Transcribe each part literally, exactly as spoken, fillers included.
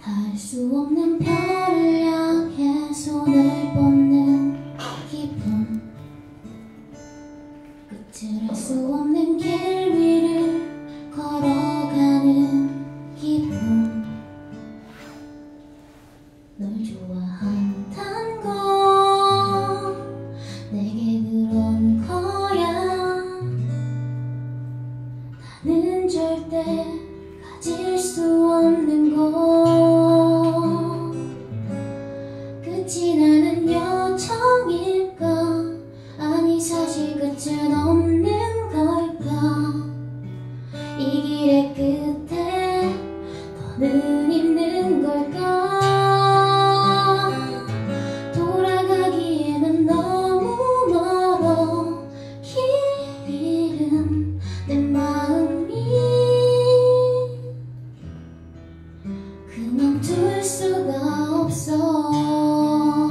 닿을 수 없는 별을 향해 손을 뻗는 기분, 끝을 알 수 없는 길 위를 걸어가는 기분. 널 좋아한단 건 내게 그런 거야. 나는 절대 가질 수 없는 거. 끝이 나는 여정일까? 아니 사실 끝은 없는 걸까? 이 길의 끝에 너는 있는 걸까? 돌아가기에는 너무 멀어. 길 잃은 내 마음이 그만둘 수가 없어.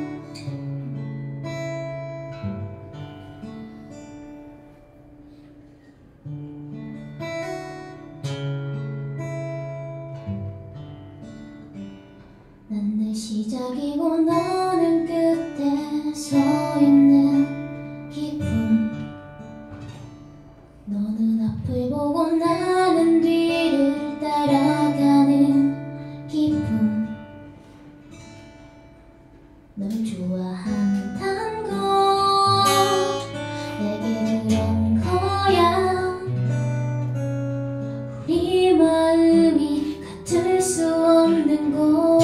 난 내 시작이고 너는 끝에 서 있는 기분. 너는 앞을 보고 나는 뒤를 따라가는 기분. 널 좋아한단 건 내게 그런 거야. 우리 마음이 같을 수 없는 거.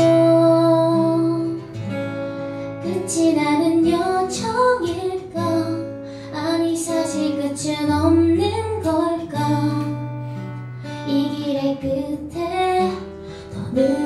끝이 나는 여정일까? 아니 사실 끝은 없는 걸까? 이 길의 끝에 너는